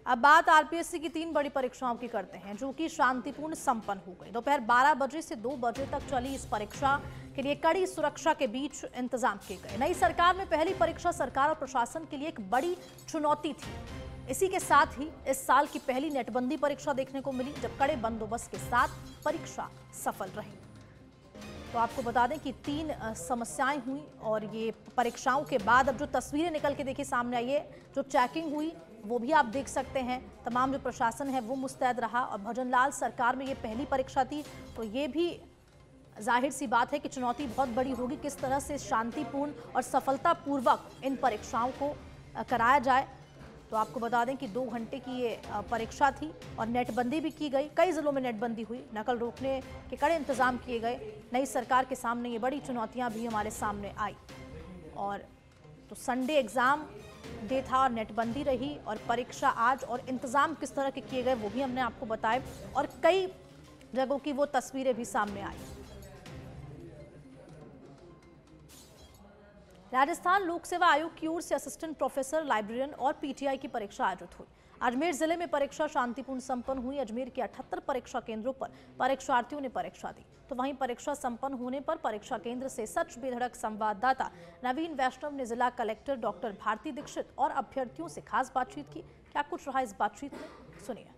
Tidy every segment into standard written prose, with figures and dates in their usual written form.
अब बात आरपीएससी की 3 बड़ी परीक्षाओं की करते हैं जो कि शांतिपूर्ण संपन्न हो गई। दोपहर 12 बजे से 2 बजे तक चली इस परीक्षा के लिए कड़ी सुरक्षा के बीच इंतजाम किए गए। नई सरकार में पहली परीक्षा सरकार और प्रशासन के लिए एक बड़ी चुनौती थी। इसी के साथ ही इस साल की पहली नेटबंदी परीक्षा देखने को मिली, जब कड़े बंदोबस्त के साथ परीक्षा सफल रही। तो आपको बता दें कि 3 समस्याएं हुई और ये परीक्षाओं के बाद अब जो तस्वीरें निकल के देखिए सामने आई है, जो चेकिंग हुई वो भी आप देख सकते हैं। तमाम जो प्रशासन है वो मुस्तैद रहा और भजनलाल सरकार में ये पहली परीक्षा थी, तो ये भी जाहिर सी बात है कि चुनौती बहुत बड़ी होगी किस तरह से शांतिपूर्ण और सफलतापूर्वक इन परीक्षाओं को कराया जाए। तो आपको बता दें कि 2 घंटे की ये परीक्षा थी और नेटबंदी भी की गई। कई जिलों में नेटबंदी हुई, नकल रोकने के कड़े इंतजाम किए गए। नई सरकार के सामने ये बड़ी चुनौतियां भी हमारे सामने आई। और तो संडे एग्जाम डे था और नेटबंदी रही और परीक्षा आज, और इंतजाम किस तरह के किए गए वो भी हमने आपको बताए और कई जगहों की वो तस्वीरें भी सामने आई। राजस्थान लोक सेवा आयोग की ओर से असिस्टेंट प्रोफेसर, लाइब्रेरियन और पीटीआई की परीक्षा आयोजित हुई। अजमेर जिले में परीक्षा शांतिपूर्ण संपन्न हुई। अजमेर के 78 परीक्षा केंद्रों पर परीक्षार्थियों ने परीक्षा दी। तो वहीं परीक्षा संपन्न होने पर परीक्षा केंद्र से सच बेधड़क संवाददाता नवीन वैष्णव ने जिला कलेक्टर डॉक्टर भारती दीक्षित और अभ्यर्थियों से खास बातचीत की। क्या कुछ रहा इस बातचीत में, सुनिए।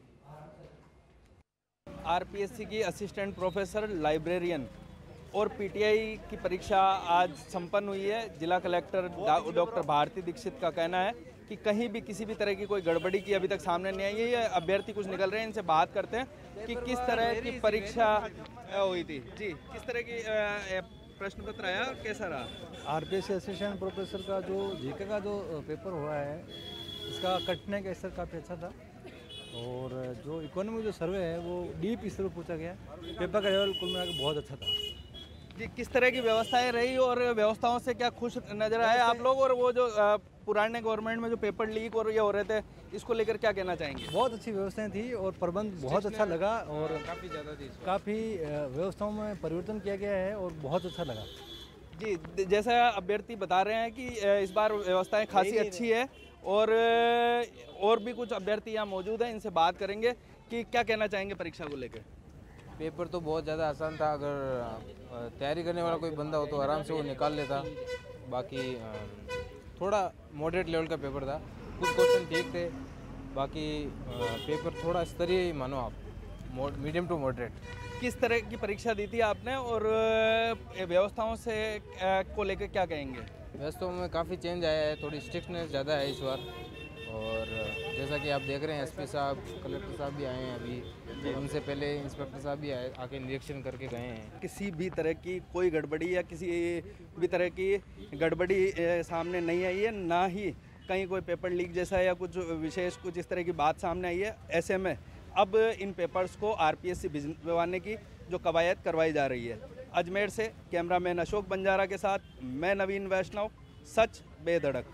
आरपीएससी की असिस्टेंट प्रोफेसर, लाइब्रेरियन और पीटीआई की परीक्षा आज संपन्न हुई है। जिला कलेक्टर डॉक्टर भारती दीक्षित का कहना है कि कहीं भी किसी भी तरह की कोई गड़बड़ी की अभी तक सामने नहीं आई है। ये अभ्यर्थी कुछ निकल रहे हैं, इनसे बात करते हैं कि किस तरह की परीक्षा हुई थी। जी, किस तरह की प्रश्न पत्र आया और कैसा रहा? आरपीएससी असिस्टेंट प्रोफेसर का जो जीके का जो पेपर हुआ है, इसका कटने का स्तर काफ़ी अच्छा था और जो इकोनॉमी जो सर्वे है वो डीप स्तर पर पूछा गया। पेपर का लेवल कुल मिला के बहुत अच्छा था। जी, किस तरह की व्यवस्थाएं रही और व्यवस्थाओं से क्या खुश नजर आए आप लोग? और वो जो पुराने गवर्नमेंट में जो पेपर लीक और ये हो रहे थे, इसको लेकर क्या कहना चाहेंगे? बहुत अच्छी व्यवस्थाएं थी और प्रबंध बहुत अच्छा लगा और काफ़ी व्यवस्थाओं में परिवर्तन किया गया है और बहुत अच्छा लगा। जी, जैसा अभ्यर्थी बता रहे हैं कि इस बार व्यवस्थाएं खासी अच्छी है और भी कुछ अभ्यर्थी यहाँ मौजूद हैं, इनसे बात करेंगे कि क्या कहना चाहेंगे परीक्षा को लेकर। पेपर तो बहुत ज़्यादा आसान था। अगर तैयारी करने वाला कोई बंदा हो तो आराम से वो निकाल लेता। बाकी थोड़ा मॉडरेट लेवल का पेपर था, कुछ क्वेश्चन ठीक थे। बाकी पेपर थोड़ा स्तरीय ही मानो आप, मीडियम टू मॉडरेट। किस तरह की परीक्षा दी थी आपने और व्यवस्थाओं से को लेकर क्या कहेंगे? व्यवस्थाओं में काफ़ी चेंज आया है, थोड़ी स्ट्रिक्टनेस ज़्यादा है इस बार। और जैसा कि आप देख रहे हैं, एसपी साहब, कलेक्टर साहब भी आए हैं अभी, उनसे पहले इंस्पेक्टर साहब भी आए, आके निरीक्षण करके गए हैं। किसी भी तरह की कोई गड़बड़ी या किसी भी तरह की गड़बड़ी सामने नहीं आई है, ना ही कहीं कोई पेपर लीक जैसा या कुछ विशेष कुछ इस तरह की बात सामने आई है। ऐसे में अब इन पेपर्स को आरपीएससी भिजवाने की जो कवायद करवाई जा रही है। अजमेर से कैमरामैन अशोक बंजारा के साथ मैं नवीन वैष्णव, सच बेधड़क।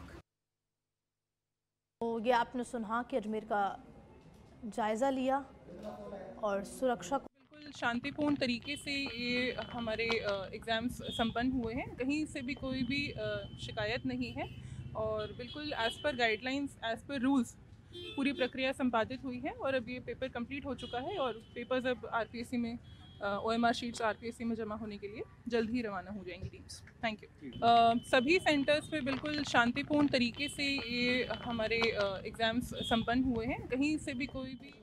तो ये आपने सुना कि अजमेर का जायजा लिया और सुरक्षा को बिल्कुल शांतिपूर्ण तरीके से ये हमारे एग्ज़ाम्स संपन्न हुए हैं। कहीं से भी कोई भी शिकायत नहीं है और बिल्कुल as per guidelines, as per rules पूरी प्रक्रिया संपादित हुई है। और अब ये पेपर कंप्लीट हो चुका है और पेपर्स अब आरपीएससी में ओएमआर शीट्स आरपीएससी में जमा होने के लिए जल्द ही रवाना हो जाएंगी टीम्स। Thank you. सभी सेंटर्स पे बिल्कुल शांतिपूर्ण तरीके से ये हमारे एग्ज़ाम्स संपन्न हुए हैं। कहीं से भी कोई भी